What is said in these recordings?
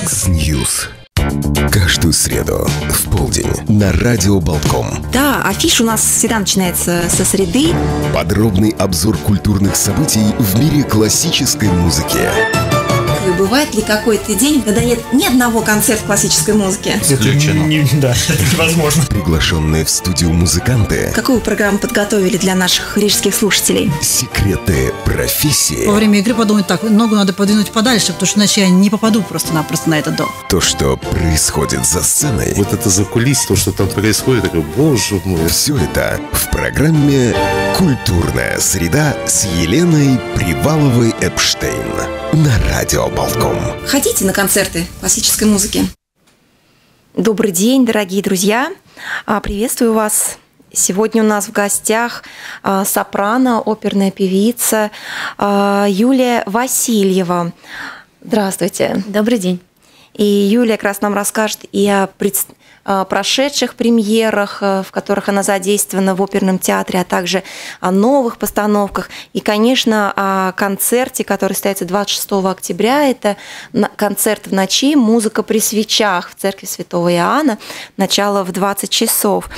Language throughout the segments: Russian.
X-News. Каждую среду в полдень на радио Болтком. Да, афиш у нас всегда начинается со среды. Подробный обзор культурных событий в мире классической музыки. Бывает ли какой-то день, когда нет ни одного концерта классической музыки? Исключено. Да, это невозможно. Приглашенные в студию музыканты. Какую программу подготовили для наших рижских слушателей? Секреты профессии. Во время игры подумать так, ногу надо подвинуть подальше, потому что иначе я не попаду просто-напросто на этот дом. То, что происходит за сценой. Вот это закулисье, то, что там происходит, такой, боже мой. Все это в программе «Культурная среда» с Еленой Приваловой-Эпштейн на радио Болтком. Ходите на концерты классической музыки. Добрый день, дорогие друзья. Приветствую вас. Сегодня у нас в гостях сопрано, оперная певица Юлия Васильева. Здравствуйте. Добрый день. И Юлия как раз нам расскажет и о прошедших премьерах, в которых она задействована в оперном театре, а также о новых постановках. И, конечно, о концерте, который состоится 26 октября. Это концерт в ночи «Музыка при свечах» в церкви Святого Иоанна. Начало в 20 часов.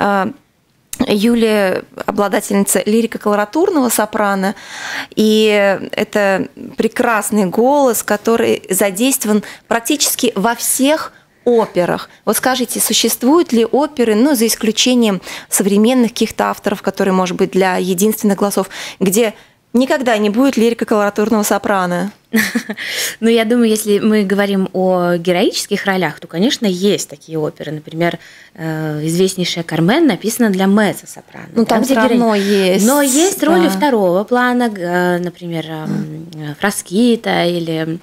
Юлия – обладательница лирико-колоратурного сопрано, и это прекрасный голос, который задействован практически во всех операх. Вот скажите, существуют ли оперы, за исключением современных каких-то авторов, которые, может быть, для единственных голосов, где никогда не будет лирико-колоратурного сопрано? Я думаю, если мы говорим о героических ролях, то, конечно, есть такие оперы. Например, известнейшая «Кармен» написана для меццо-сопрано. Там все равно есть. Но есть роли второго плана, например, Фраскита или...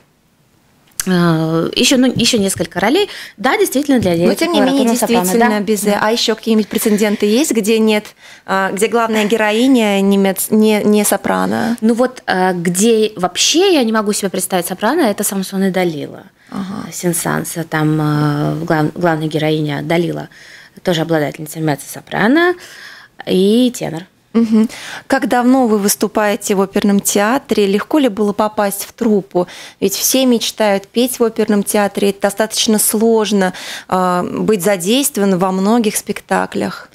Еще несколько ролей, да, действительно для лирико. Но тем не менее, действительно, да. А еще какие-нибудь прецеденты есть, где нет, где главная героиня не сопрано? Где вообще я не могу себе представить сопрано, это Самсон и Далила. Сен-Санса, там главная героиня Далила, тоже обладательница меццо-сопрано и тенор. Угу. Как давно вы выступаете в оперном театре? Легко ли было попасть в труппу? Ведь все мечтают петь в оперном театре. Это достаточно сложно быть задействованным во многих спектаклях.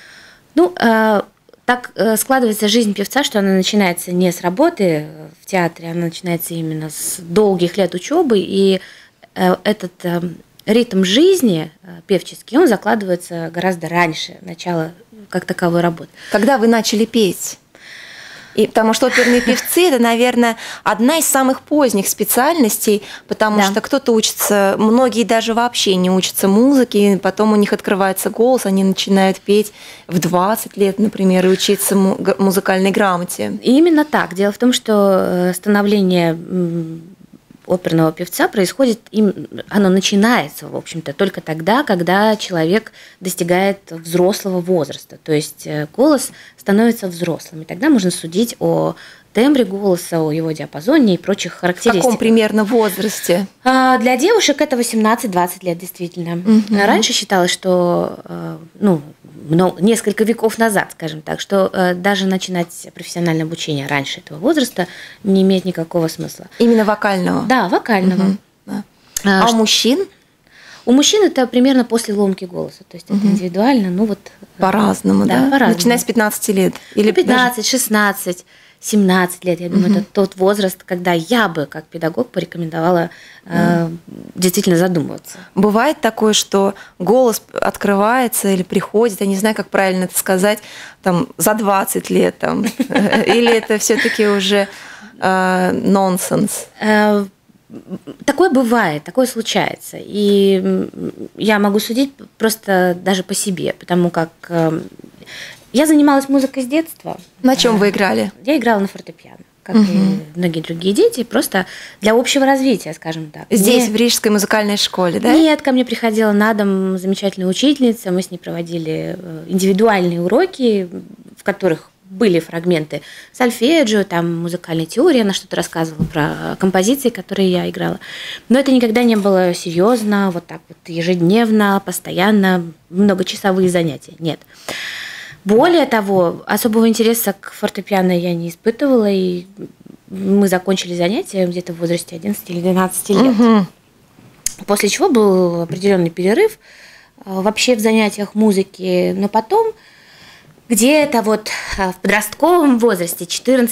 Так складывается жизнь певца, что она начинается не с работы в театре, она начинается именно с долгих лет учебы, и этот ритм жизни певческий, он закладывается гораздо раньше начала как таковой работы. Когда вы начали петь? Потому что оперные певцы – это, наверное, одна из самых поздних специальностей, потому что кто-то учится, многие даже вообще не учатся музыке, потом у них открывается голос, они начинают петь в 20 лет, например, и учиться музыкальной грамоте. И именно так. Дело в том, что становление оперного певца происходит, оно начинается, в общем-то, только тогда, когда человек достигает взрослого возраста, то есть голос становится взрослым, и тогда можно судить о тембре голоса, о его диапазоне и прочих характеристиках. В каком примерно возрасте? Для девушек это 18-20 лет, действительно. Раньше считалось, что несколько веков назад, скажем так, что даже начинать профессиональное обучение раньше этого возраста не имеет никакого смысла. Именно вокального? Да, вокального. А у мужчин? У мужчин это примерно после ломки голоса, то есть это индивидуально, По-разному, да? По-разному. Начиная с 15 лет? Или 15, 16, 17 лет, я думаю, это тот возраст, когда я бы, как педагог, порекомендовала действительно задумываться. Бывает такое, что голос открывается или приходит, я не знаю, как правильно это сказать, за 20 лет, или это все-таки уже нонсенс? Такое бывает, такое случается. И я могу судить просто даже по себе, потому как я занималась музыкой с детства. На чем вы играли? Я играла на фортепиано, как и многие другие дети, просто для общего развития, скажем так. Здесь, в Рижской музыкальной школе, да? Нет, ко мне приходила на дом замечательная учительница, мы с ней проводили индивидуальные уроки, в которых были фрагменты сольфеджио, там музыкальной теории, она что-то рассказывала про композиции, которые я играла. Но это никогда не было серьезно, вот так вот ежедневно, постоянно, многочасовые занятия. Нет. Более того, особого интереса к фортепиано я не испытывала, и мы закончили занятия где-то в возрасте 11 или 12 лет. После чего был определенный перерыв вообще в занятиях музыки, но потом где-то вот в подростковом возрасте,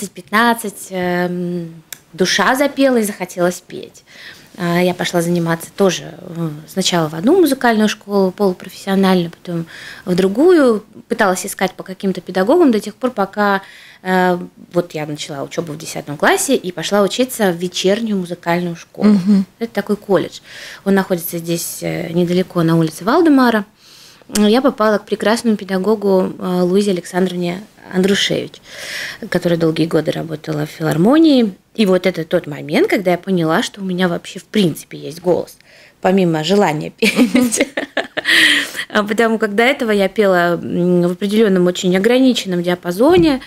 14-15, душа запела и захотелось петь. Я пошла заниматься тоже сначала в одну музыкальную школу, полупрофессиональную, потом в другую. Пыталась искать по каким-то педагогам до тех пор, пока вот я начала учебу в 10 классе и пошла учиться в вечернюю музыкальную школу. Это такой колледж. Он находится здесь недалеко, на улице Валдемара. Я попала к прекрасному педагогу Луизе Александровне Андрушевич, которая долгие годы работала в филармонии. И вот это тот момент, когда я поняла, что у меня вообще в принципе есть голос, помимо желания петь. Потому как до этого я пела в определенном очень ограниченном диапазоне,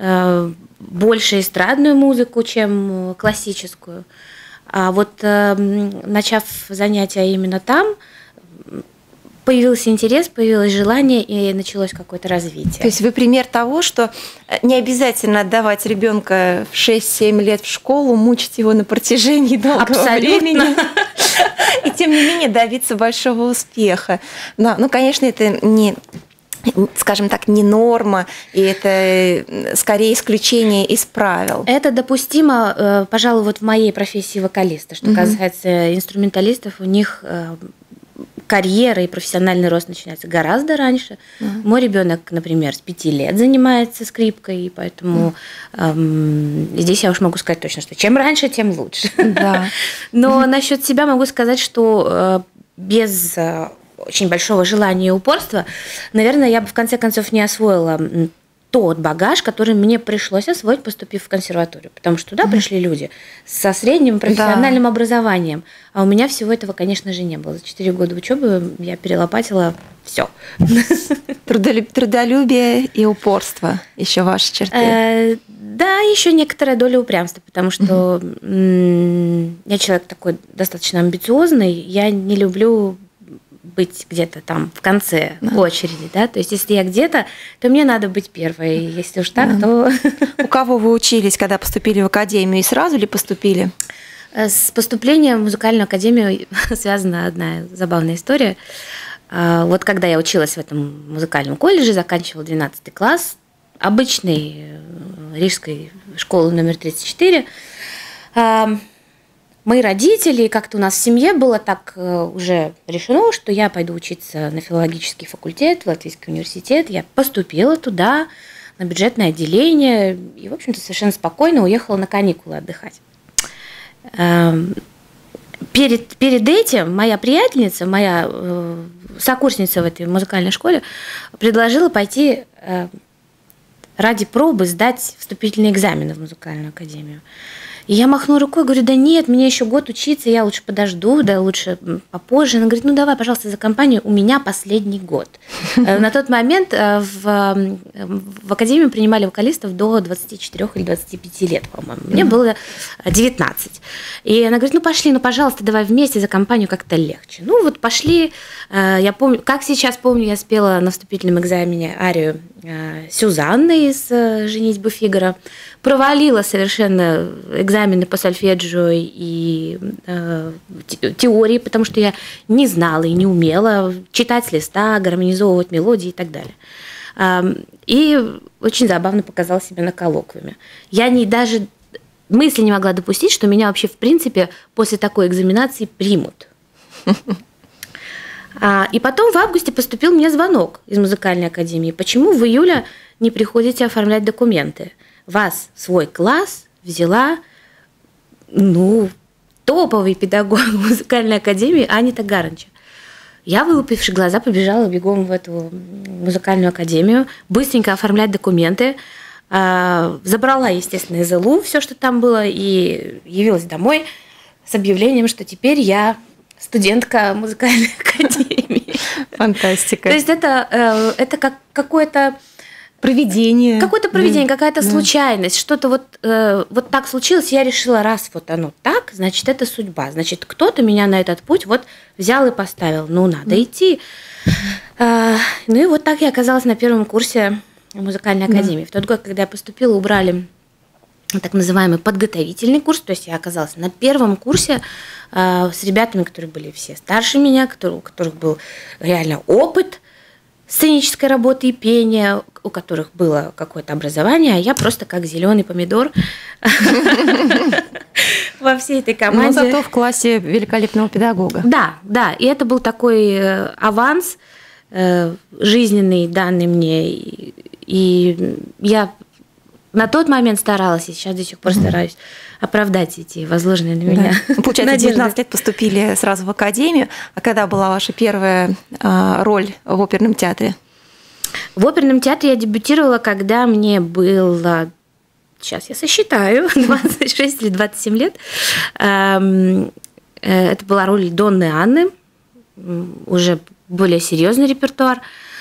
больше эстрадную музыку, чем классическую. А вот начав занятия именно там, появился интерес, появилось желание и началось какое-то развитие. То есть вы пример того, что не обязательно отдавать ребенка в 6-7 лет в школу, мучить его на протяжении долгого времени. И тем не менее добиться большого успеха. Ну, конечно, это не, скажем так, не норма, и это скорее исключение из правил. Это допустимо, пожалуй, вот в моей профессии вокалиста. Что касается инструменталистов, у них карьера и профессиональный рост начинается гораздо раньше. Мой ребенок, например, с 5 лет занимается скрипкой, и поэтому здесь я уж могу сказать точно, что чем раньше, тем лучше. Да. Но насчет себя могу сказать, что без очень большого желания и упорства, наверное, я бы в конце концов не освоила тот багаж, который мне пришлось освоить, поступив в консерваторию. Потому что туда пришли люди со средним профессиональным образованием. А у меня всего этого, конечно же, не было. За 4 года учебы я перелопатила все. Трудолюбие и упорство еще ваши черты. Да, еще некоторая доля упрямства, потому что я человек такой достаточно амбициозный. Я не люблю быть где-то там в конце очереди, да, то есть если я где-то, то мне надо быть первой, если уж так, то... У кого вы учились, когда поступили в академию, и сразу ли поступили? С поступлением в музыкальную академию связана одна забавная история. Вот когда я училась в этом музыкальном колледже, заканчивала 12 класс, обычной рижской школы номер 34, мои родители, как-то у нас в семье было так уже решено, что я пойду учиться на филологический факультет, в Латвийский университет. Я поступила туда, на бюджетное отделение, и, в общем-то, совершенно спокойно уехала на каникулы отдыхать. Перед этим моя приятельница, моя сокурсница в этой музыкальной школе, предложила пойти ради пробы сдать вступительные экзамены в музыкальную академию. И я махнула рукой, говорю, да нет, мне еще год учиться, я лучше подожду, да лучше попозже. Она говорит, ну давай, пожалуйста, за компанию, у меня последний год. На тот момент в академию принимали вокалистов до 24 или 25 лет, по-моему. Мне было 19. И она говорит, ну пошли, ну пожалуйста, давай вместе, за компанию как-то легче. Ну вот пошли, я помню, как сейчас помню, я спела на вступительном экзамене арию Сюзанны из «Женитьбы Фигаро», провалила совершенно экзамены по сольфеджио и теории, потому что я не знала и не умела читать с листа, гармонизовывать мелодии и так далее. И очень забавно показала себя на коллоквиуме. Я даже мысли не могла допустить, что меня вообще в принципе после такой экзаменации примут. И потом в августе поступил мне звонок из музыкальной академии. Почему в июле не приходите оформлять документы? Вас в свой класс взяла, топовый педагог музыкальной академии Анита Гаранча. Я, вылупивши глаза, побежала бегом в эту музыкальную академию, быстренько оформлять документы, забрала, естественно, из ИЛУ все, что там было, и явилась домой с объявлением, что теперь я студентка музыкальной академии. Фантастика. То есть это как какое-то провидение. Какое-то провидение, какая-то случайность, что-то вот так случилось, я решила, раз вот оно так, значит, это судьба. Значит, кто-то меня на этот путь вот взял и поставил. Надо идти. И вот так я оказалась на первом курсе музыкальной академии. В тот год, когда я поступила, убрали так называемый подготовительный курс, то есть я оказалась на первом курсе с ребятами, которые были все старше меня, у которых был реально опыт сценической работы и пения, у которых было какое-то образование, а я просто как зеленый помидор во всей этой команде. Но зато в классе великолепного педагога. Да, и это был такой аванс жизненный, данный мне, и я на тот момент старалась, и сейчас до сих пор стараюсь оправдать эти возложенные на меня Получается, надежды. 19 лет поступили сразу в академию. А когда была ваша первая роль в оперном театре? В оперном театре я дебютировала, когда мне было, сейчас я сосчитаю, 26 или 27 лет. Это была роль Донны Анны, уже более серьезный репертуар.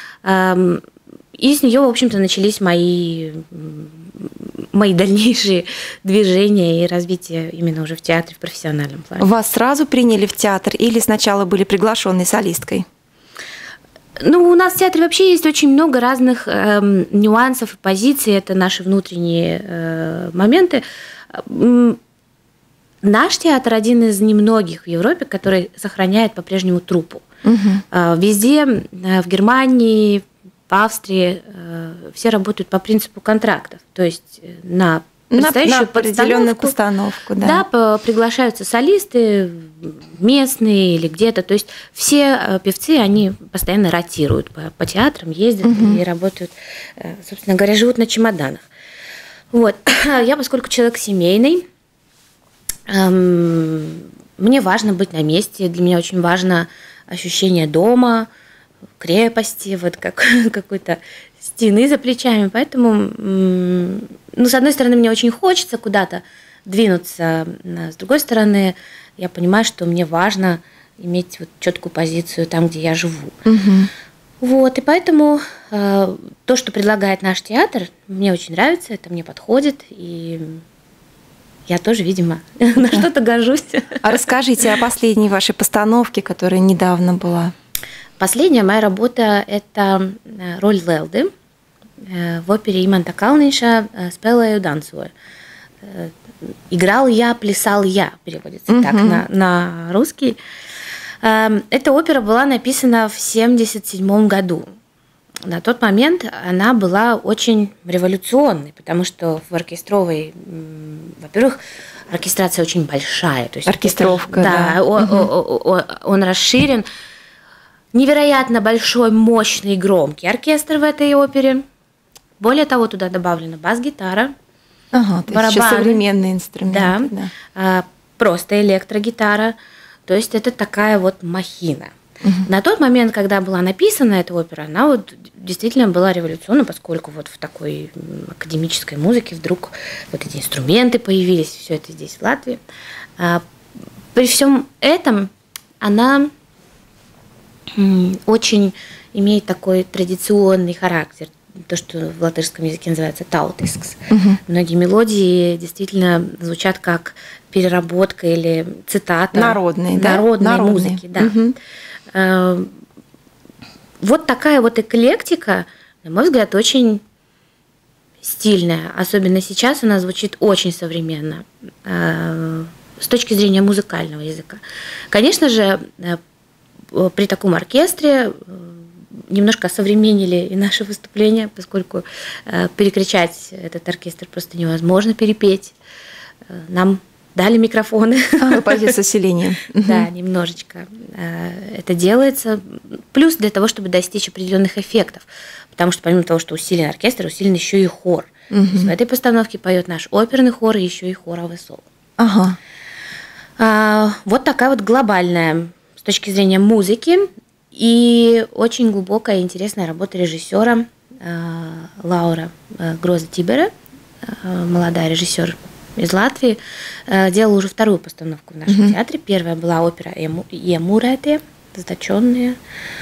И с нее, в общем-то, начались мои дальнейшие движения и развитие именно уже в театре, в профессиональном плане. Вас сразу приняли в театр или сначала были приглашенной солисткой? Ну, у нас в театре вообще есть очень много разных нюансов и позиций. Это наши внутренние моменты. Наш театр один из немногих в Европе, который сохраняет по-прежнему труппу. Везде, в Германии, в Австрии все работают по принципу контрактов, то есть на предстоящую определенную постановку. Да, приглашаются солисты местные или где-то, то есть все певцы, они постоянно ротируют по театрам, ездят и работают, собственно говоря, живут на чемоданах. Вот. Я, поскольку человек семейный, мне важно быть на месте, для меня очень важно ощущение дома, крепости, вот как какой-то стены за плечами. Поэтому, ну, с одной стороны, мне очень хочется куда-то двинуться, с другой стороны, я понимаю, что мне важно иметь вот четкую позицию там, где я живу. Вот, и поэтому то, что предлагает наш театр, мне очень нравится, это мне подходит, и я тоже, видимо, на что-то гожусь. А расскажите о последней вашей постановке, которая недавно была. Последняя моя работа – это роль Лелды в опере Иманта Калниша «Спелаю Дансую». «Играл я, плясал я» переводится так на русский. Эта опера была написана в 1977 году. На тот момент она была очень революционной, потому что в оркестровой, во-первых, оркестрация очень большая. То есть оркестровка, да. Он расширен. Невероятно большой, мощный, громкий оркестр в этой опере. Более того, туда добавлена бас-гитара, барабаны, современные инструменты. Да. Просто электрогитара. То есть это такая вот махина. На тот момент, когда была написана эта опера, она вот действительно была революционна, поскольку вот в такой академической музыке вдруг вот эти инструменты появились, все это здесь, в Латвии. При всем этом она очень имеет такой традиционный характер, то, что в латышском языке называется таутисks. Многие мелодии действительно звучат как переработка или цитата народной музыки. Да. Вот такая вот эклектика, на мой взгляд, очень стильная. Особенно сейчас она звучит очень современно с точки зрения музыкального языка. Конечно же, при таком оркестре немножко осовременили и наши выступления, поскольку перекричать этот оркестр просто невозможно, перепеть. Нам дали микрофоны. Вы поете с усилением. Да, немножечко это делается. Плюс для того, чтобы достичь определенных эффектов. Потому что помимо того, что усилен оркестр, усилен еще и хор. То есть в этой постановке поет наш оперный хор и еще и хоровый соло. Вот такая вот глобальная с точки зрения музыки и очень глубокая и интересная работа режиссера Лаура Гроза Тибера, молодая режиссер из Латвии, делала уже вторую постановку в нашем театре. Первая была опера «Иемурētie», «Заточенные».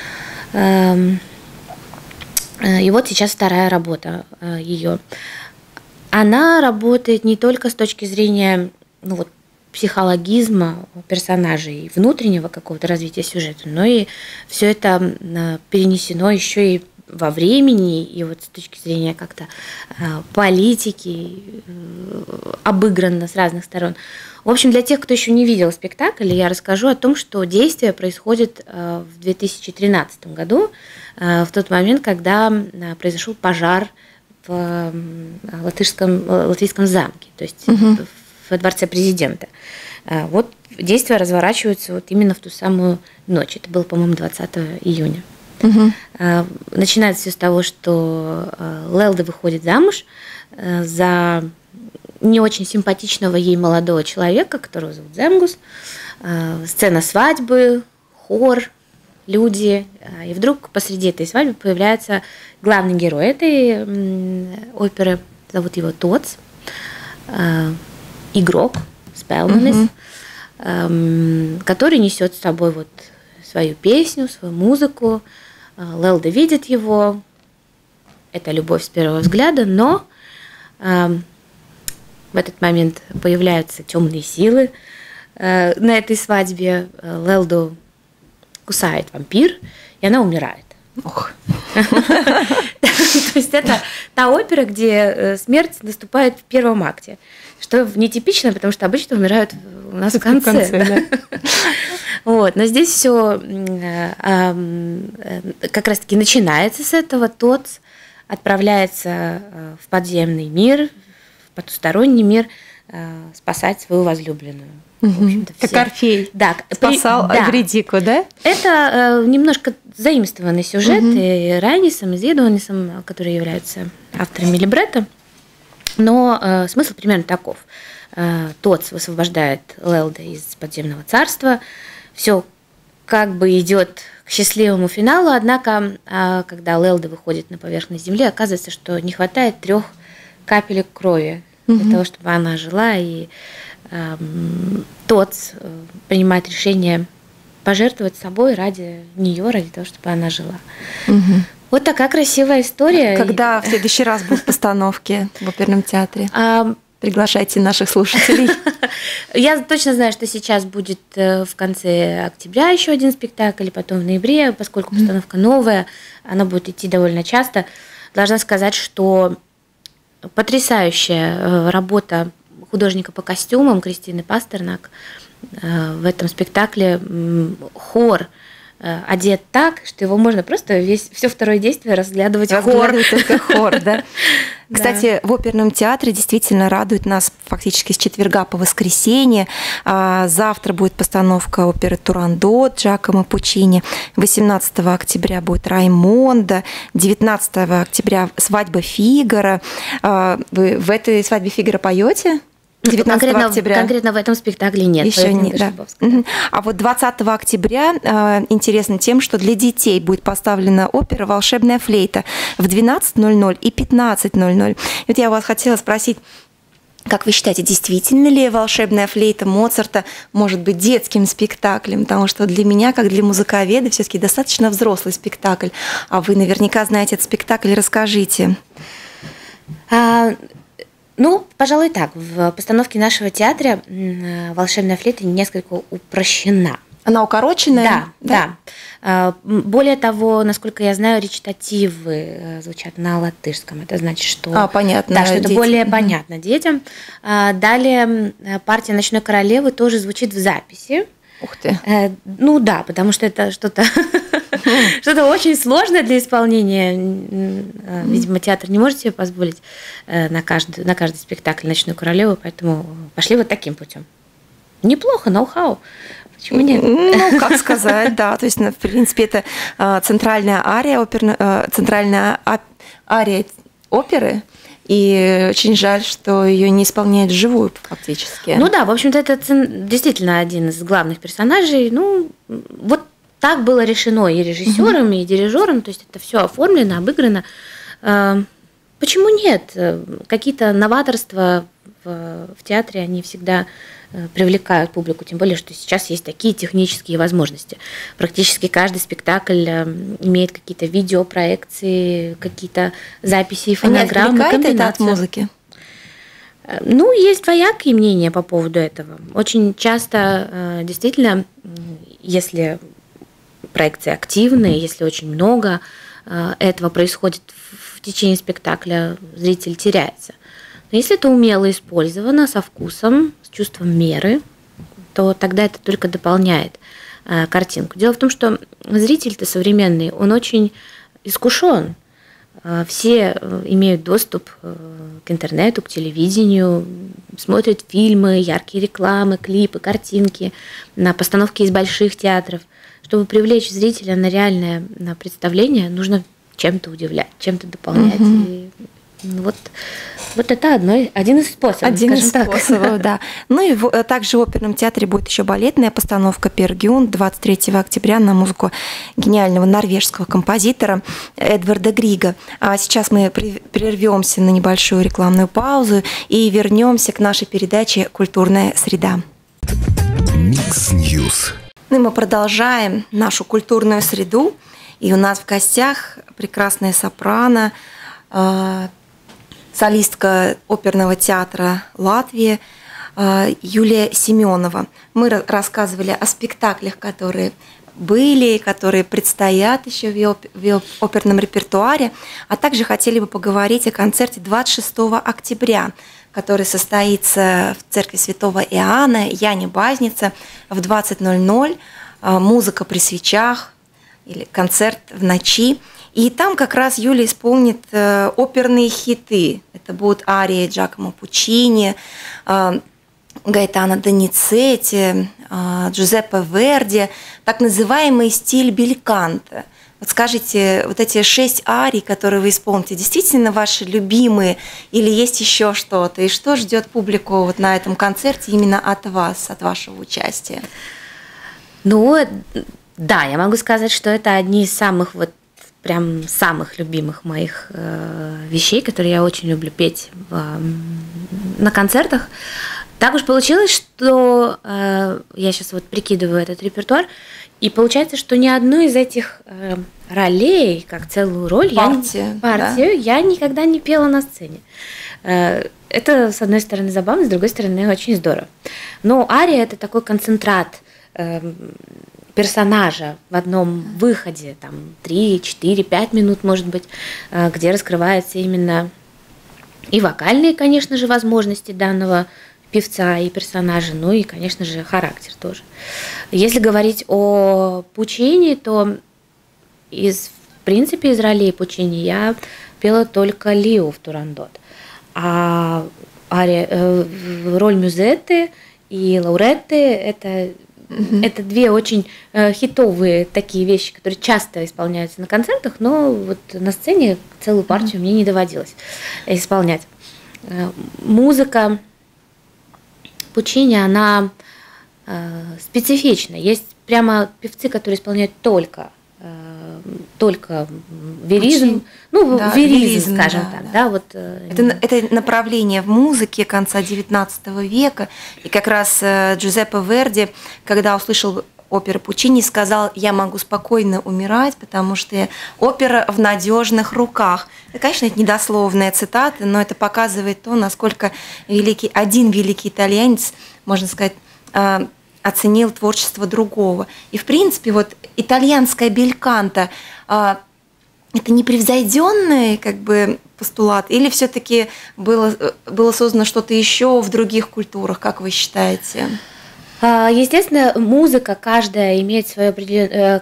И вот сейчас вторая работа ее. Она работает не только с точки зрения психологизма персонажей, внутреннего какого-то развития сюжета, но и все это перенесено еще и во времени и вот с точки зрения как-то политики обыграно с разных сторон. В общем, для тех, кто еще не видел спектакль, я расскажу о том, что действие происходит в 2013 году, в тот момент, когда произошел пожар в Латвийском замке, то есть во дворце президента. Вот действия разворачиваются вот именно в ту самую ночь. Это было, по-моему, 20 июня. Начинается все с того, что Лелда выходит замуж за не очень симпатичного ей молодого человека, которого зовут Земгус. Сцена свадьбы, хор, люди. И вдруг посреди этой свадьбы появляется главный герой этой оперы. Зовут его Тоц. Игрок, Спелманис, который несет с собой вот свою песню, свою музыку. Лелда видит его. Это любовь с первого взгляда, но в этот момент появляются темные силы. На этой свадьбе Лелду кусает вампир, и она умирает. Ох. То есть это та опера, где смерть наступает в первом акте, что нетипично, потому что обычно умирают у нас в конце. Вот, но здесь все как раз-таки начинается с этого. Тот отправляется в подземный мир, в потусторонний мир спасать свою возлюбленную. Как Орфей спасал Эвридику, да? Это немножко заимствованный сюжет и Райнисом, и Зедуанисом, которые являются авторами либретто. Но смысл примерно таков. Тоц высвобождает Лелда из подземного царства. Все как бы идет к счастливому финалу, однако, когда Лелда выходит на поверхность земли, оказывается, что не хватает 3 капелек крови для того, чтобы она жила, и Тоц принимает решение пожертвовать собой ради нее, ради того, чтобы она жила. Вот такая красивая история. Когда в следующий раз будут постановки в оперном театре? Приглашайте наших слушателей. Я точно знаю, что сейчас будет в конце октября еще один спектакль, потом в ноябре, поскольку постановка новая, она будет идти довольно часто. Должна сказать, что потрясающая работа художника по костюмам Кристины Пастернак в этом спектакле. Хор одет так, что его можно просто все второе действие разглядывать только хор, да? Кстати, в оперном театре действительно радует нас фактически с четверга по воскресенье. Завтра будет постановка оперы «Турандот» Джакомо Пуччини. 18 октября будет «Раймондо». 19 октября «Свадьба Фигаро». Вы в этой «Свадьбе Фигаро» поете? 19 октября. Конкретно в этом спектакле нет. Еще нет, да. А вот 20 октября интересно тем, что для детей будет поставлена опера «Волшебная флейта» в 12:00 и 15:00. Вот я вас хотела спросить, как вы считаете, действительно ли «Волшебная флейта» Моцарта может быть детским спектаклем? Потому что для меня, как для музыковеда, все-таки достаточно взрослый спектакль. А вы наверняка знаете этот спектакль, расскажите. Ну, пожалуй, так. В постановке нашего театра «Волшебная флейта» несколько упрощена. Она укороченная? Да. Более того, насколько я знаю, речитативы звучат на латышском. Это значит, что, понятно, да, что это более понятно детям. Далее партия «Ночной королевы» тоже звучит в записи. Ух ты. Ну да, потому что это что-то очень сложное для исполнения. Видимо, театр не может себе позволить на каждый спектакль «Ночную королеву», поэтому пошли вот таким путем. Неплохо, ноу-хау. Почему нет? Ну, как сказать, да. То есть, в принципе, это центральная ария оперы. И очень жаль, что ее не исполняют вживую фактически. Ну да, в общем-то, это действительно один из главных персонажей. Ну, вот так было решено и режиссером, и дирижером. То есть это все оформлено, обыграно. Почему нет? Какие-то новаторства в театре, они всегда привлекают публику, тем более, что сейчас есть такие технические возможности. Практически каждый спектакль имеет какие-то видеопроекции, какие-то записи, фонограммы, комбинации. Не отвлекает это от музыки? Ну, есть двоякие мнения по поводу этого. Очень часто, действительно, если проекции активные, если очень много этого происходит в течение спектакля, зритель теряется. Но если это умело использовано, со вкусом, с чувством меры, то тогда это только дополняет картинку. Дело в том, что зритель-то современный, он очень искушен. Все имеют доступ к интернету, к телевидению, смотрят фильмы, яркие рекламы, клипы, картинки, на постановки из больших театров. Чтобы привлечь зрителя на реальное представление, нужно чем-то удивлять, чем-то дополнять. И вот это один из способов. Один из способов, да. Ну и также в оперном театре будет еще балетная постановка «Пер Гюн» 23 октября на музыку гениального норвежского композитора Эдварда Грига. А сейчас мы прервемся на небольшую рекламную паузу и вернемся к нашей передаче «Культурная среда». Микс Ньюс. Ну и мы продолжаем нашу культурную среду. И у нас в гостях прекрасная сопрано, солистка оперного театра Латвии Юлия Семенова. Мы рассказывали о спектаклях, которые были, которые предстоят еще в оперном репертуаре, а также хотели бы поговорить о концерте 26 октября, который состоится в церкви Святого Иоанна, Яне Базница, в 20:00, музыка при свечах или концерт в ночи. И там как раз Юля исполнит оперные хиты. Это будут арии Джакомо Пуччини, Гаэтано Доницетти, Джузеппе Верди, так называемый стиль бельканто. Вот скажите, вот эти 6 арий, которые вы исполните, действительно ваши любимые или есть еще что-то? И что ждет публику вот на этом концерте именно от вас, от вашего участия? Ну, да, я могу сказать, что это одни из самых прям самых любимых моих вещей, которые я очень люблю петь на концертах. Так уж получилось, что я сейчас прикидываю этот репертуар, и получается, что ни одну из этих ролей, как целую роль, я никогда не пела на сцене. Это, с одной стороны, забавно, с другой стороны, очень здорово. Но ария – это такой концентрат персонажа в одном выходе, там 3, 4, 5 минут, может быть, где раскрываются именно и вокальные, конечно же, возможности данного певца и персонажа, ну и, конечно же, характер тоже. Если говорить о Пуччини, то в принципе из ролей Пуччини я пела только Лио в Турандот, а роль Мюзетты и Лауретты это две очень хитовые такие вещи, которые часто исполняются на концертах, но вот на сцене целую партию мне не доводилось исполнять. Музыка Пуччини, она специфична. Есть прямо певцы, которые исполняют только веризм, веризм, скажем так. Да, вот, это направление в музыке конца XIX века. И как раз Джузеппе Верди, когда услышал оперу Пуччини, сказал: я могу спокойно умирать, потому что опера в надежных руках. И, конечно, это недословная цитата, но это показывает то, насколько один великий итальянец, можно сказать, оценил творчество другого. И, в принципе, вот итальянская бельканто это непревзойденный постулат, или все-таки было создано что-то еще в других культурах, как вы считаете? Естественно, музыка каждая имеет свое определенное,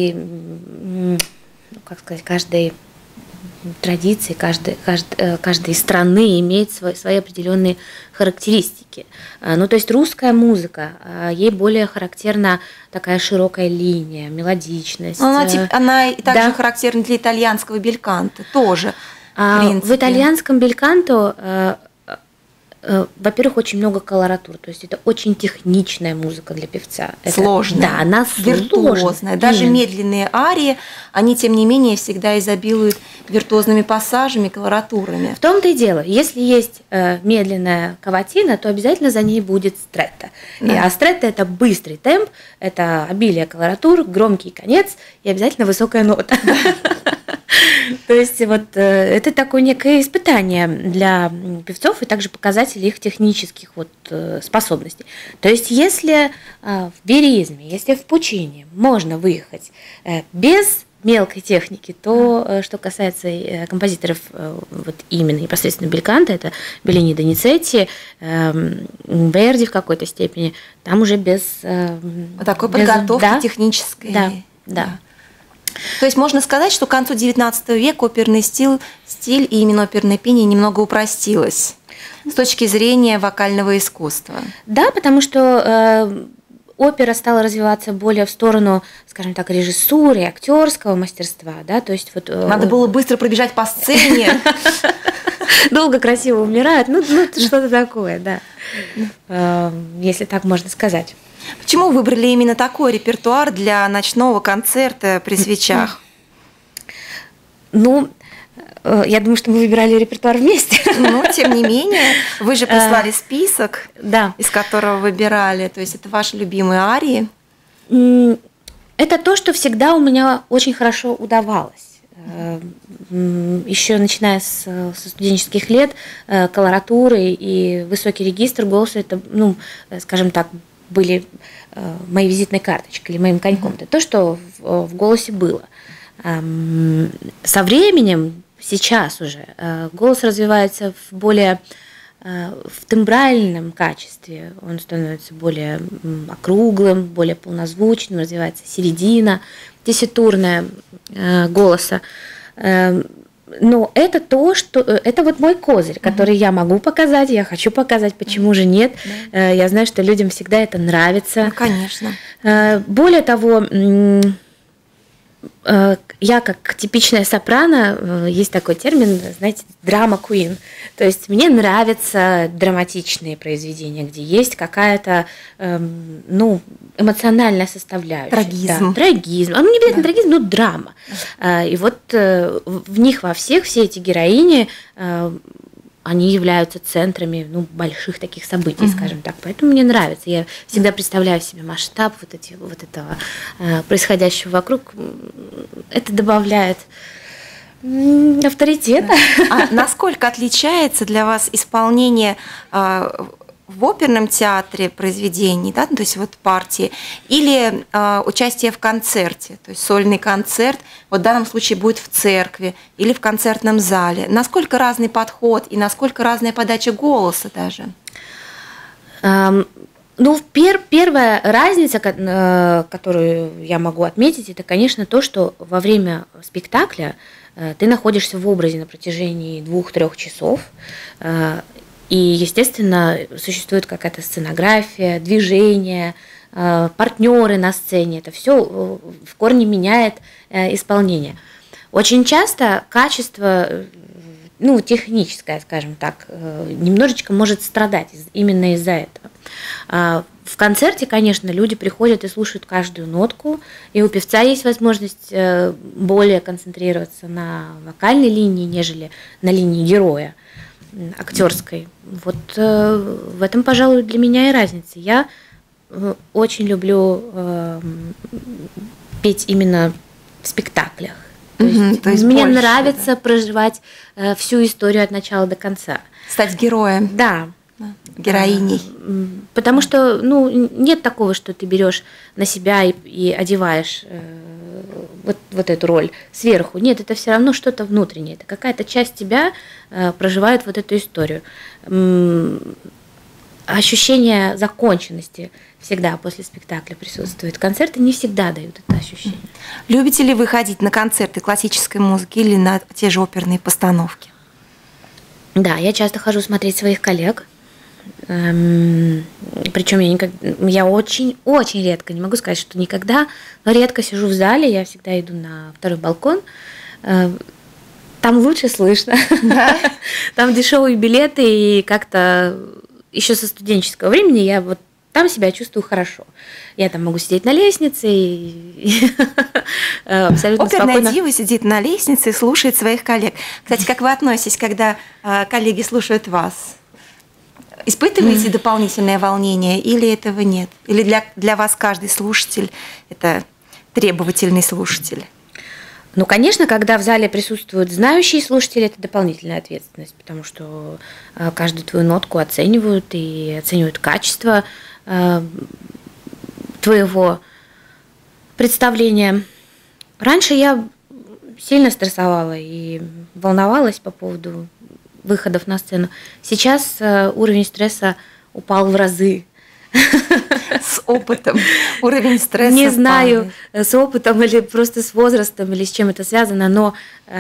каждой традиции, каждой страны имеет свои определенные характеристики. Ну, то есть русская музыка, ей более характерна такая широкая линия, мелодичность. Она и также характерна для итальянского бельканто тоже. В итальянском бельканто, во-первых, очень много колоратур, то есть это очень техничная музыка для певца. Сложная. Да, она виртуозная. Даже медленные арии, они, тем не менее, всегда изобилуют виртуозными пассажами, колоратурами. В том-то и дело. Если есть медленная каватина, то обязательно за ней будет стретто. Да. А стретто – это быстрый темп, это обилие колоратур, громкий конец и обязательно высокая нота. То есть это такое некое испытание для певцов и также показатель их технических способностей. То есть если в веризме, если в Пуччини можно выехать без мелкой техники, то, что касается композиторов вот именно непосредственно бельканто, это Беллини, Доницетти, Верди в какой-то степени, там уже без... Такой подготовки технической. Да. То есть можно сказать, что к концу XIX века оперный стиль и именно оперное пение немного упростилось с точки зрения вокального искусства. Да, потому что опера стала развиваться более в сторону, скажем так, режиссуры, актерского мастерства, да, то есть вот... Надо было быстро пробежать по сцене. Долго, красиво умирают, ну что-то такое, да, если так можно сказать. Почему выбрали именно такой репертуар для ночного концерта при свечах? Ну, я думаю, что мы выбирали репертуар вместе. Но, тем не менее, вы же прислали список, да, из которого выбирали. То есть это ваши любимые арии? Это то, что всегда у меня очень хорошо удавалось. Еще начиная со студенческих лет, колоратуры и высокий регистр голоса, это, ну, скажем так, были моей визитной карточкой или моим коньком. Это то, что в голосе было. Со временем, сейчас уже, голос развивается в более в тембральном качестве. Он становится более округлым, более полнозвучным, развивается середина тесситурная голоса. Но это то, что это вот мой козырь, который я могу показать, я хочу показать, почему же нет. Я знаю, что людям всегда это нравится. Ну, конечно. Более того, я как типичная сопрано, есть такой термин, знаете, драма-куин. То есть мне нравятся драматичные произведения, где есть какая-то, ну, эмоциональная составляющая. Трагизм. Да, трагизм. А ну, не обязательно трагизм, но драма. И вот в них во всех все эти героини, они являются центрами, ну, больших таких событий, скажем так. Поэтому мне нравится. Я всегда представляю себе масштаб вот этого происходящего вокруг. Это добавляет авторитета. А насколько отличается для вас исполнение в оперном театре произведений, да, то есть вот партии, или участие в концерте, то есть сольный концерт, вот в данном случае будет в церкви или в концертном зале? Насколько разный подход и насколько разная подача голоса даже? Ну, первая разница, которую я могу отметить, это, конечно, то, что во время спектакля ты находишься в образе на протяжении 2-3 часов, и, естественно, существует какая-то сценография, движение, партнеры на сцене. Это все в корне меняет исполнение. Очень часто качество, ну, техническое, скажем так, немножечко может страдать именно из-за этого. В концерте, конечно, люди приходят и слушают каждую нотку, и у певца есть возможность более концентрироваться на вокальной линии, нежели на линии героя актерской. Вот в этом, пожалуй, для меня и разница. Я очень люблю петь именно в спектаклях. То есть мне больше, нравится проживать всю историю от начала до конца. Стать героем. Да. Героиней. Потому что, ну, нет такого, что ты берешь на себя и одеваешь вот эту роль сверху. Нет, это все равно что-то внутреннее. Это какая-то часть тебя проживает вот эту историю. Ощущение законченности всегда после спектакля присутствует. Концерты не всегда дают это ощущение. Любите ли вы ходить на концерты классической музыки или на те же оперные постановки? Да, я часто хожу смотреть своих коллег. Причем я очень редко, не могу сказать, что никогда, но редко сижу в зале, я всегда иду на второй балкон. Там лучше слышно. Да? Там дешевые билеты, и как-то еще со студенческого времени я вот там себя чувствую хорошо. Я там могу сидеть на лестнице и абсолютно спокойно. Оперная дива сидит на лестнице и слушает своих коллег. Кстати, как вы относитесь, когда коллеги слушают вас? Испытываете дополнительное волнение или этого нет? Или для вас каждый слушатель – это требовательный слушатель? Ну, конечно, когда в зале присутствуют знающие слушатели, это дополнительная ответственность, потому что каждую твою нотку оценивают и оценивают качество твоего представления. Раньше я сильно стрессовала и волновалась по поводу выходов на сцену. Сейчас уровень стресса упал в разы. С опытом уровень стресса Не знаю, с опытом или просто с возрастом, или с чем это связано, но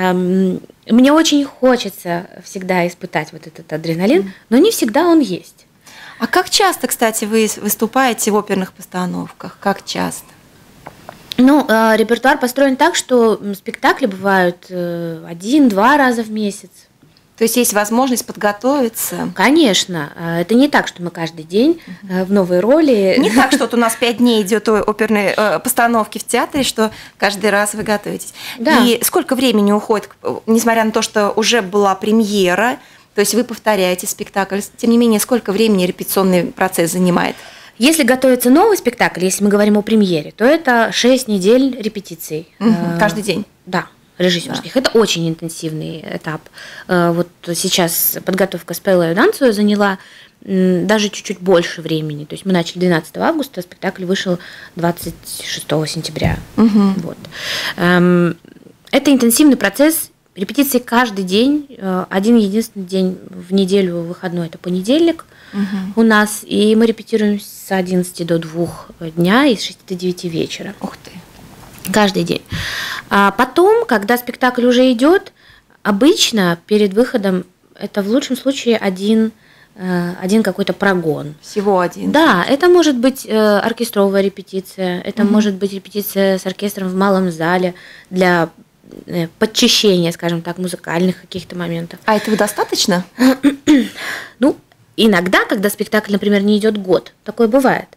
мне очень хочется всегда испытать вот этот адреналин, но не всегда он есть. А как часто, кстати, вы выступаете в оперных постановках? Как часто? Ну, репертуар построен так, что спектакли бывают 1-2 раза в месяц. То есть есть возможность подготовиться? Конечно. Это не так, что мы каждый день в новой роли. Не так, что вот у нас 5 дней идет оперной постановки в театре, что каждый раз вы готовитесь. Да. И сколько времени уходит, несмотря на то, что уже была премьера, то есть вы повторяете спектакль, тем не менее, сколько времени репетиционный процесс занимает? Если готовится новый спектакль, если мы говорим о премьере, то это 6 недель репетиций. Каждый день? Да. Режиссерских. Да. Это очень интенсивный этап. Вот сейчас подготовка «Спелую Данцию» заняла даже чуть-чуть больше времени. То есть мы начали 12 августа, спектакль вышел 26 сентября. Вот. Это интенсивный процесс. Репетиции каждый день. Один единственный день в неделю выходной – это понедельник у нас. И мы репетируем с 11 до 2 дня и с 6 до 9 вечера. Ух ты! Каждый день. А потом, когда спектакль уже идет, обычно перед выходом это в лучшем случае один какой-то прогон. Всего один? Да, это может быть оркестровая репетиция, это может быть репетиция с оркестром в малом зале для подчищения, скажем так, музыкальных каких-то моментов. А этого достаточно? Ну, иногда, когда спектакль, например, не идет год, такое бывает,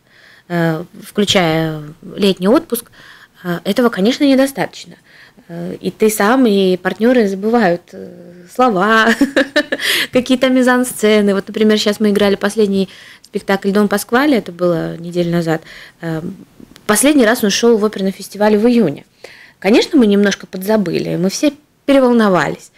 включая летний отпуск, этого, конечно, недостаточно. И ты сам, и партнеры забывают слова, какие-то мизансцены. Вот, например, сейчас мы играли последний спектакль «Дон Пасквале», это было неделю назад. Последний раз он шел в оперном фестивале в июне. Конечно, мы немножко подзабыли, мы все переволновались.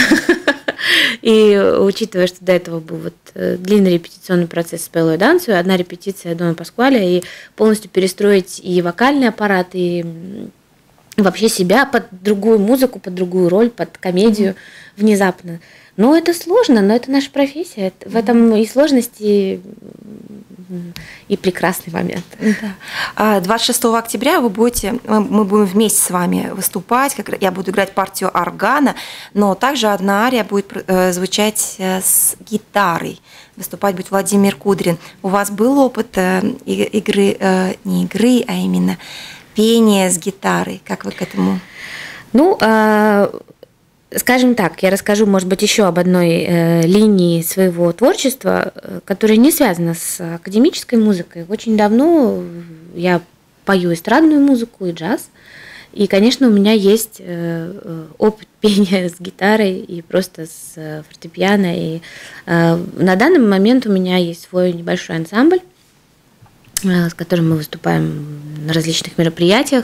И учитывая, что до этого был вот длинный репетиционный процесс «Спелую Данцию», одна репетиция «Дона Паскваля», и полностью перестроить и вокальный аппарат, и вообще себя под другую музыку, под другую роль, под комедию внезапно. Но это сложно, но это наша профессия. В этом и сложности, и прекрасный момент. Да. 26 октября мы будем вместе с вами выступать. Я буду играть партию органа, но также одна ария будет звучать с гитарой. Выступать будет Владимир Кудрин. У вас был опыт игры, не игры, а именно пения с гитарой? Как вы к этому? Ну, скажем так, я расскажу, может быть, еще об одной линии своего творчества, которая не связана с академической музыкой. Очень давно я пою эстрадную музыку и джаз. И, конечно, у меня есть опыт пения с гитарой и просто с фортепиано. И на данный момент у меня есть свой небольшой ансамбль, с которым мы выступаем на различных мероприятиях.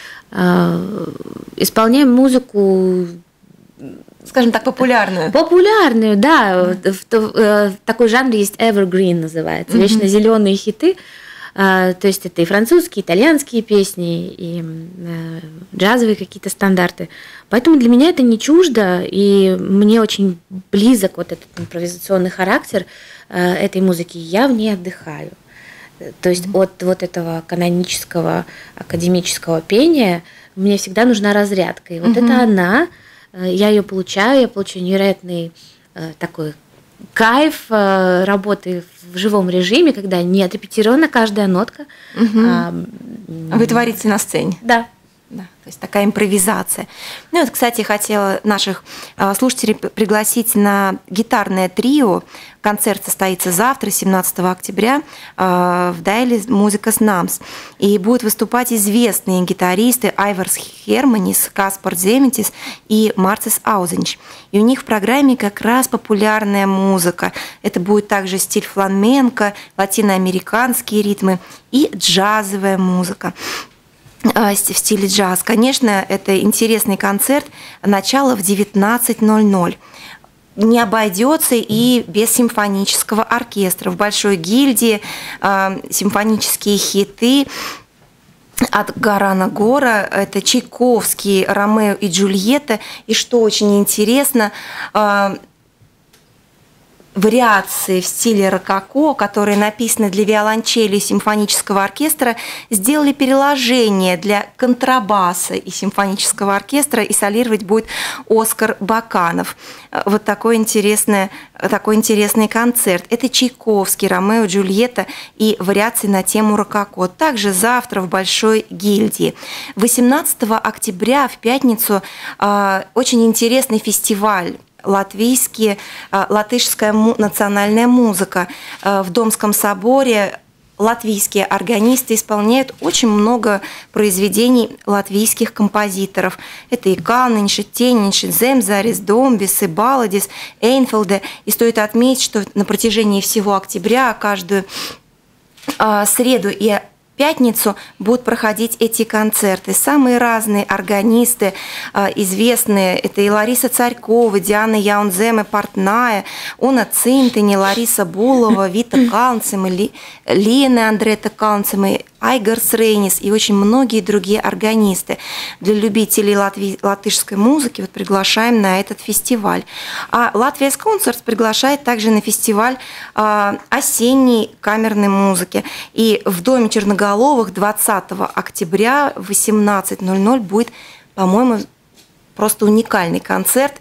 Исполняем музыку, скажем так, популярную. Популярную, да. В такой жанре есть evergreen, называется, вечно зеленые хиты. То есть это и французские, итальянские песни, и джазовые какие-то стандарты. Поэтому для меня это не чуждо, и мне очень близок вот этот импровизационный характер этой музыки. Я в ней отдыхаю. То есть от вот этого канонического, академического пения мне всегда нужна разрядка. И вот это она, я ее получаю, я получаю невероятный такой кайф работы в живом режиме, когда не отрепетирована каждая нотка. Вы творите на сцене. Да. Да, то есть такая импровизация. Ну вот, кстати, хотела наших слушателей пригласить на гитарное трио. Концерт состоится завтра, 17 октября, в Дайле «Музика Намс». И будут выступать известные гитаристы Айварс Херманис, Каспар Земетис и Марцис Аузенч. И у них в программе как раз популярная музыка. Это будет также стиль фламенко, латиноамериканские ритмы и джазовая музыка в стиле джаз. Конечно, это интересный концерт. Начало в 19:00. Не обойдется и без симфонического оркестра. В Большой гильдии симфонические хиты. от Гарана Гора. Это Чайковский «Ромео и Джульетта». И что очень интересно, вариации в стиле рококо, которые написаны для виолончели и симфонического оркестра, сделали переложение для контрабаса и симфонического оркестра, и солировать будет Оскар Баканов. Вот такой интересный концерт. Это Чайковский, «Ромео и Джульетта» и вариации на тему рококо. Также завтра в Большой гильдии. 18 октября в пятницу очень интересный фестиваль латышская национальная музыка. В Домском соборе латвийские органисты исполняют очень много произведений латвийских композиторов. Это и Калнинш, и Тенинш, и Земзарис, Домбис, и Баладис, Эйнфелде. И стоит отметить, что на протяжении всего октября каждую среду и пятницу будут проходить эти концерты. Самые разные органисты, известные, это и Лариса Царькова, Диана Яунземе Портная, Она Цинтини, Лариса Булова, Вита Калнцем, Лена Андрета Калнцем, Айгарс Рейнис и очень многие другие органисты. Для любителей латышской музыки вот приглашаем на этот фестиваль. А Латвийс Концертс приглашает также на фестиваль осенней камерной музыки. И в Доме Черноголовых 20 октября в 18:00 будет, по-моему, просто уникальный концерт.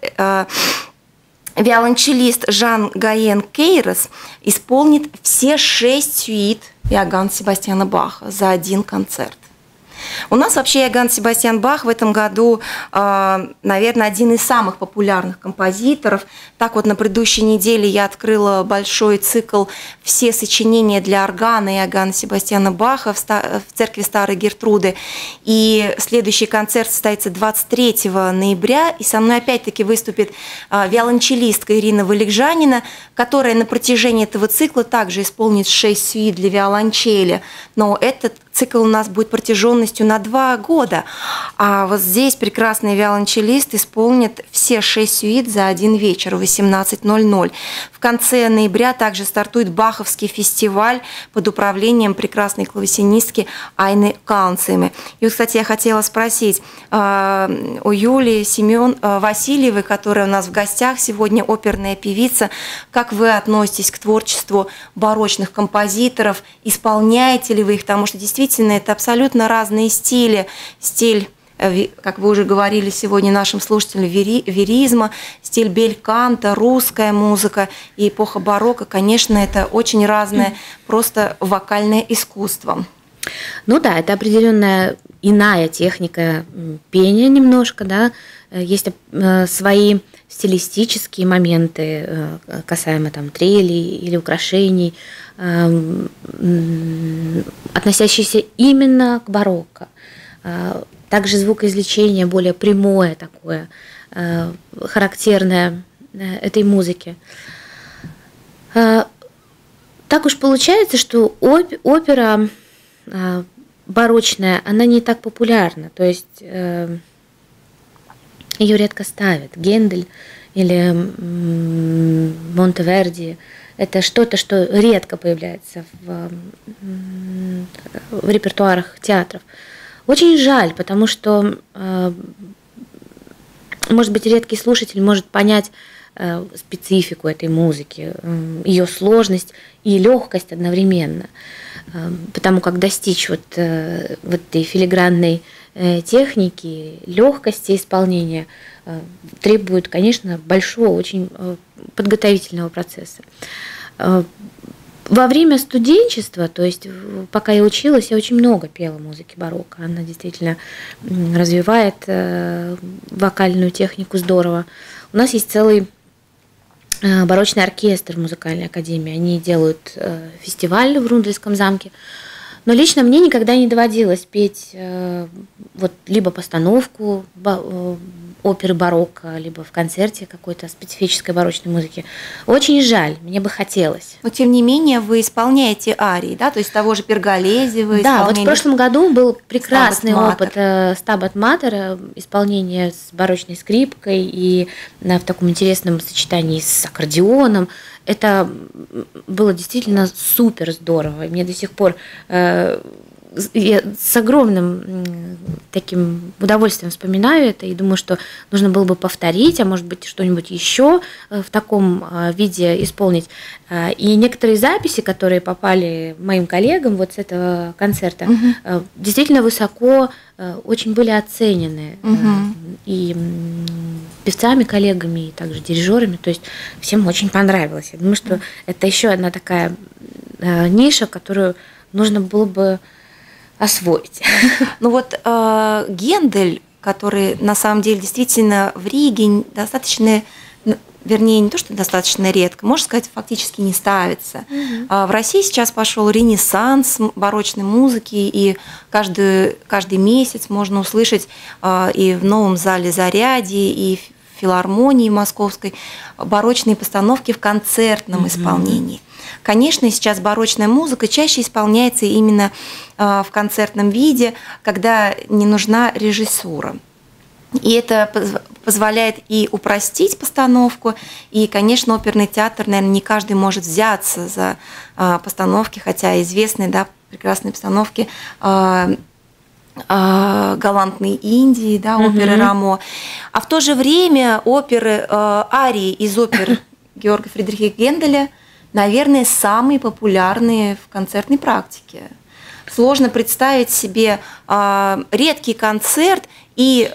Виолончелист Жан Гаен Кейрос исполнит все 6 сюит Иоганна Себастьяна Баха за один концерт. У нас вообще Иоганн Себастьян Бах в этом году, наверное, один из самых популярных композиторов. Так вот, на предыдущей неделе я открыла большой цикл «Все сочинения для органа» Иоганна Себастьяна Баха в церкви Старой Гертруды. И следующий концерт состоится 23 ноября. И со мной опять-таки выступит виолончелистка Ирина Валикжанина, которая на протяжении этого цикла также исполнит 6 сюит для виолончели. Но этот цикл у нас будет протяженностью на 2 года. А вот здесь прекрасный виолончелист исполнит все 6 сюит за один вечер в 18:00. В конце ноября также стартует Баховский фестиваль под управлением прекрасной клавесинистки Айны Калнцемы. И вот, кстати, я хотела спросить у Юлии Васильевой, которая у нас в гостях сегодня, оперная певица, как вы относитесь к творчеству барочных композиторов? Исполняете ли вы их? Потому что действительно это абсолютно разные стили. Стиль, как вы уже говорили сегодня нашим слушателям, веризма, стиль бельканта, русская музыка и эпоха барокко, конечно, это очень разное просто вокальное искусство. Ну да, это определенная иная техника пения немножко, да, есть свои стилистические моменты, касаемо там трелей или украшений, относящиеся именно к барокко. Также звукоизвлечение более прямое такое, характерное этой музыке. Так уж получается, что опера барочная, она не так популярна, то есть ее редко ставят. Гендель или Монтеверди – это что-то, что редко появляется в репертуарах театров. Очень жаль, потому что, может быть, редкий слушатель может понять специфику этой музыки, ее сложность и легкость одновременно. Потому как достичь вот этой филигранной техники, легкости исполнения требует, конечно, большого, очень подготовительного процесса. Во время студенчества, то есть пока я училась, я очень много пела музыки барокко. Она действительно развивает вокальную технику здорово. У нас есть целый барочный оркестр в музыкальной академии. Они делают фестиваль в Рундельском замке. Но лично мне никогда не доводилось петь вот либо постановку оперы барокко, либо в концерте какой-то специфической барочной музыки. Очень жаль, мне бы хотелось. Но тем не менее вы исполняете арии, да? То есть того же Перголези вы исполняете. Да, вот в прошлом году был прекрасный опыт Стабат Матер, исполнение с барочной скрипкой и в таком интересном сочетании с аккордеоном. Это было действительно супер здорово. Мне до сих пор я с огромным таким удовольствием вспоминаю это и думаю, что нужно было бы повторить, а может быть что-нибудь еще в таком виде исполнить. И некоторые записи, которые попали моим коллегам вот с этого концерта, действительно высоко очень были оценены и певцами, коллегами, и также дирижерами. То есть всем очень понравилось. Я думаю, что это еще одна такая ниша, которую нужно было бы освоить. Ну вот Гендель, который на самом деле действительно в Риге достаточно, вернее, не то, что достаточно редко, можно сказать, фактически не ставится. В России сейчас пошел ренессанс барочной музыки, и каждый месяц можно услышать и в новом зале «Зарядье», и в филармонии московской барочные постановки в концертном исполнении. Конечно, сейчас барочная музыка чаще исполняется именно в концертном виде, когда не нужна режиссура. И это позволяет и упростить постановку, и, конечно, оперный театр, наверное, не каждый может взяться за постановки, хотя известные, да, прекрасные постановки «Галантной Индии», да, оперы Рамо. А в то же время оперы, арии из опер Георга Фридриха Генделя, наверное, самые популярные в концертной практике. Сложно представить себе редкий концерт и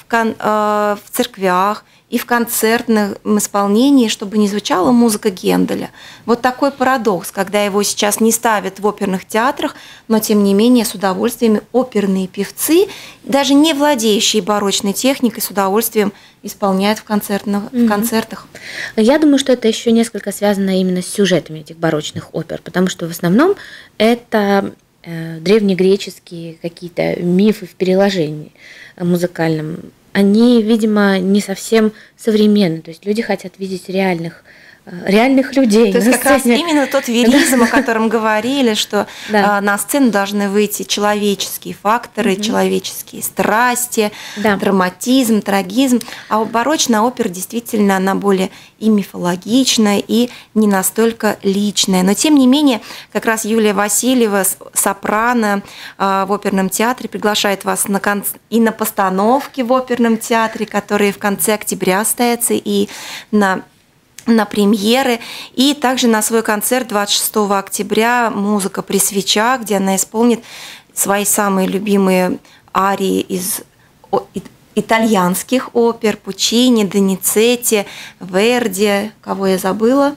в церквях, и в концертном исполнении, чтобы не звучала музыка Генделя. Вот такой парадокс, когда его сейчас не ставят в оперных театрах, но тем не менее с удовольствием оперные певцы, даже не владеющие барочной техникой, с удовольствием исполняют в концертах. Я думаю, что это еще несколько связано именно с сюжетами этих барочных опер, потому что в основном это древнегреческие какие-то мифы в переложении музыкальном. Они, видимо, не совсем современны. То есть люди хотят видеть реальных людей. То есть как раз именно тот веризм, о котором говорили, что на сцену должны выйти человеческие факторы, человеческие страсти, драматизм, трагизм. А барочная опера действительно, она более и мифологичная, и не настолько личная. Но тем не менее, как раз Юлия Васильева, сопрано в оперном театре, приглашает вас и на постановки в оперном театре, которые в конце октября состоятся, и на премьеры, и также на свой концерт 26 октября «Музыка при свечах», где она исполнит свои самые любимые арии из итальянских опер: Пуччини, Доницетти, Верди, кого я забыла?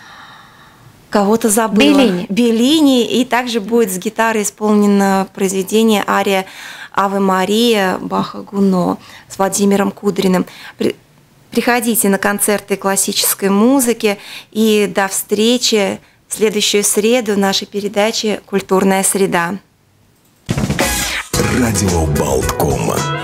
Кого-то забыла. Беллини. И также будет с гитарой исполнено произведение ария «Аве Мария» Баха Гуно с Владимиром Кудриным. Приходите на концерты классической музыки, и до встречи в следующую среду в нашей передаче «Культурная среда». Радио Болтком.